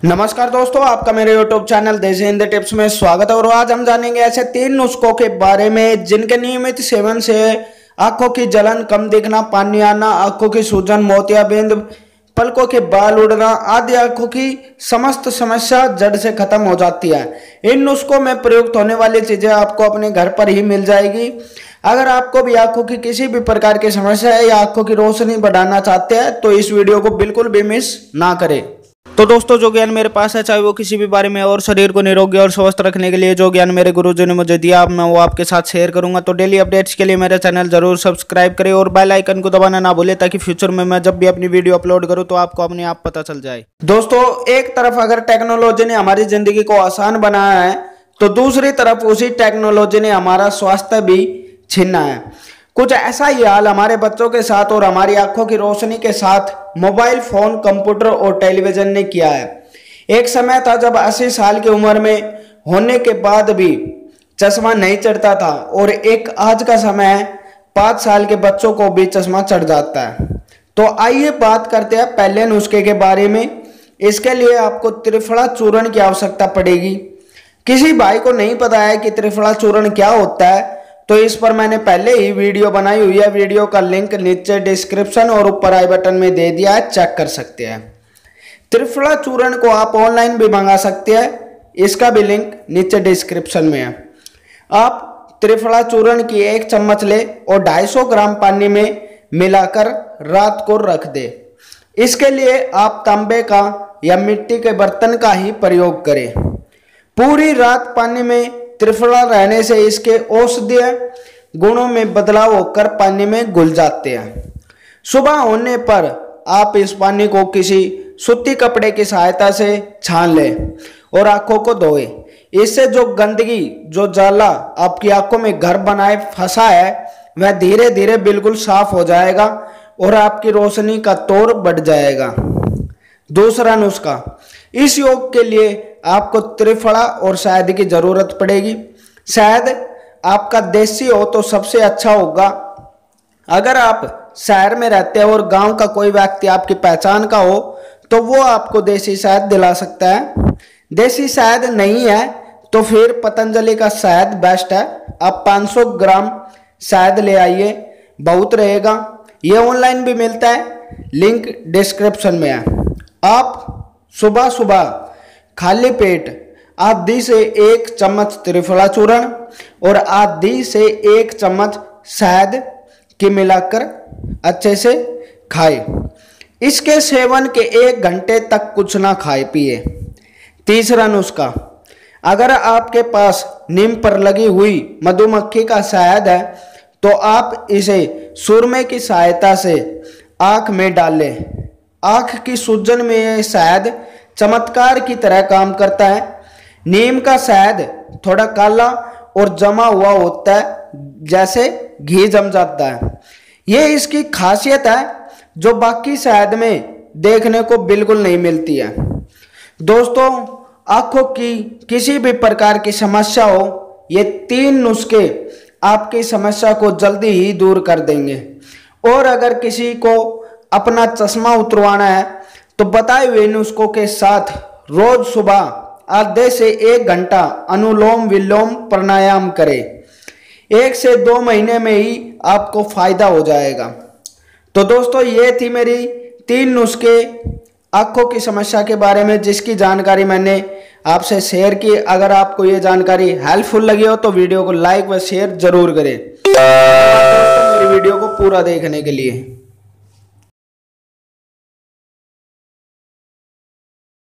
नमस्कार दोस्तों, आपका मेरे YouTube चैनल देसी हिंदी टिप्स में स्वागत है। और आज हम जानेंगे ऐसे 3 नुस्खों के बारे में जिनके नियमित सेवन से आंखों की जलन, कम दिखना, पानी आना, आंखों की सूजन, मोतियाबिंद, पलकों के बाल उड़ना आदि आंखों की समस्त समस्या जड़ से खत्म हो जाती है। इन नुस्खों में प्रयुक्त होने वाली चीजें आपको अपने घर पर ही मिल जाएगी। अगर आपको भी आंखों की किसी भी प्रकार की समस्या है या आंखों की रोशनी बढ़ाना चाहते हैं तो इस वीडियो को बिल्कुल भी मिस ना करें। तो दोस्तों, जो ज्ञान मेरे पास है, चाहे वो किसी भी बारे में और शरीर को निरोगी और स्वस्थ रखने के लिए जो ज्ञान मेरे गुरुजी ने मुझे दिया, मैं वो आपके साथ शेयर करूंगा। तो डेली अपडेट्स के लिए मेरा चैनल जरूर सब्सक्राइब करें और बेल आइकन को दबाना ना भूलें ताकि फ्यूचर में मैं जब भी अपनी वीडियो अपलोड करूं तो आपको अपने आप पता चल जाए। दोस्तों, एक तरफ अगर टेक्नोलॉजी ने हमारी जिंदगी को आसान बनाया है तो दूसरी तरफ उसी टेक्नोलॉजी ने हमारा स्वास्थ्य भी छीना है। कुछ ऐसा ही हाल हमारे बच्चों के साथ और हमारी आंखों की रोशनी के साथ मोबाइल फोन, कंप्यूटर और टेलीविजन ने किया है। एक समय था जब 80 साल की उम्र में होने के बाद भी चश्मा नहीं चढ़ता था और एक आज का समय है 5 साल के बच्चों को भी चश्मा चढ़ जाता है। तो आइए बात करते हैं पहले नुस्खे के बारे में। इसके लिए आपको त्रिफला चूर्ण की आवश्यकता पड़ेगी। किसी भाई को नहीं पता है कि त्रिफला चूर्ण क्या होता है तो इस पर मैंने पहले ही वीडियो बनाई हुई है। वीडियो का लिंक नीचे डिस्क्रिप्शन और ऊपर आई बटन में दे दिया है, चेक कर सकते हैं। त्रिफला चूर्ण को आप ऑनलाइन भी मंगा सकते हैं, इसका भी लिंक नीचे डिस्क्रिप्शन में है। आप त्रिफला चूर्ण की 1 चम्मच ले और 250 ग्राम पानी में मिलाकर रात को रख दे। इसके लिए आप तांबे का या मिट्टी के बर्तन का ही प्रयोग करें। पूरी रात पानी में त्रिफला रहने से इसके औषधीय गुणों में बदलाव होकर पानी में घुल जाते हैं। सुबह होने पर आप इस पानी को किसी सूती कपड़े की सहायता से छान लें और आंखों को धोएं। इससे जो गंदगी, जो जाला आपकी आंखों में घर बनाए फंसा है वह धीरे धीरे बिल्कुल साफ हो जाएगा और आपकी रोशनी का तौर बढ़ जाएगा। दूसरा नुस्खा, इस योग के लिए आपको त्रिफला और शहद की जरूरत पड़ेगी। शहद आपका देसी हो तो सबसे अच्छा होगा। अगर आप शहर में रहते हैं और गांव का कोई व्यक्ति आपकी पहचान का हो तो वो आपको देसी शहद दिला सकता है। देसी शहद नहीं है तो फिर पतंजलि का शहद बेस्ट है। आप 500 ग्राम शहद ले आइए, बहुत रहेगा। ये ऑनलाइन भी मिलता है, लिंक डिस्क्रिप्शन में है। आप सुबह सुबह खाली पेट आधी से 1 चम्मच त्रिफला चूर्ण और आधी से 1 चम्मच शहद की मिलाकर अच्छे से खाए। इसके सेवन के 1 घंटे तक कुछ ना खाए पिए। तीसरा नुस्खा, अगर आपके पास नीम पर लगी हुई मधुमक्खी का शहद है तो आप इसे सुरमे की सहायता से आंख में डालें। आंख की सूजन में यह शहद चमत्कार की तरह काम करता है। नीम का शहद थोड़ा काला और जमा हुआ होता है, जैसे घी जम जाता है। ये इसकी खासियत है जो बाकी शहद में देखने को बिल्कुल नहीं मिलती है। दोस्तों, आंखों की किसी भी प्रकार की समस्या हो, ये 3 नुस्खे आपकी समस्या को जल्दी ही दूर कर देंगे। और अगर किसी को अपना चश्मा उतरवाना है तो बताए हुए नुस्खों के साथ रोज सुबह आधे से 1 घंटा अनुलोम विलोम प्राणायाम करें। 1 से 2 महीने में ही आपको फायदा हो जाएगा। तो दोस्तों, ये थी मेरी 3 नुस्खे आंखों की समस्या के बारे में जिसकी जानकारी मैंने आपसे शेयर की। अगर आपको ये जानकारी हेल्पफुल लगी हो तो वीडियो को लाइक व शेयर जरूर करें। मेरी वीडियो को पूरा देखने के लिए।